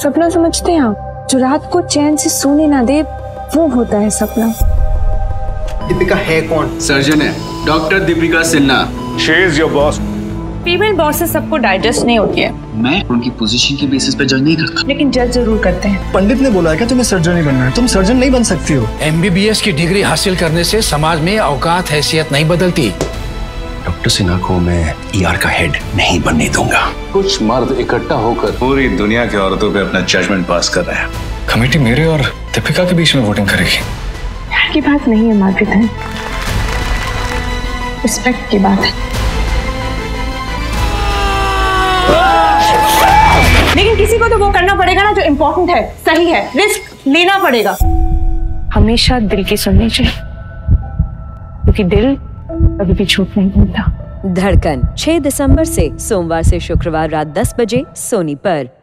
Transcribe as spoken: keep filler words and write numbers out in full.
सपना समझते हैं आप? जो रात को चैन से सोने ना दे, वो होता है सपना। दीपिका है कौन? सर्जन है, doctor Deepika Sinha. She is your boss. Female bosses सबको डाइजेस्ट नहीं होती है। मैं उनकी पोजीशन के बेसिस पे जज नहीं करता, लेकिन जज जरूर करते हैं। पंडित ने बोला है कि तुम्हें सर्जन नहीं बनना है, तुम सर्जन नहीं बन सकती हो। एम बी बी एस की डिग्री हासिल करने से समाज में औकात हैसियत नहीं बदलती। डॉक्टर सिन्हा को मैं ई आर का हेड नहीं बनने दूंगा। कुछ मर्द इकट्ठा होकर पूरी दुनिया की औरतों पे अपना जजमेंट पास कर रहे हैं। कमेटी मेरे और दीपिका के बीच में वोटिंग करेगी। प्यार की बात नहीं है मार्केट है, रिस्पेक्ट की बात है। लेकिन किसी को तो वो करना पड़ेगा ना जो इम्पोर्टेंट है, सही है, रिस्क लेना पड़ेगा। हमेशा दिल की सुननी चाहिए, क्योंकि दिल कभी भी झूठ नहीं बोलता। धड़कन छह दिसंबर से सोमवार से शुक्रवार रात दस बजे सोनी पर।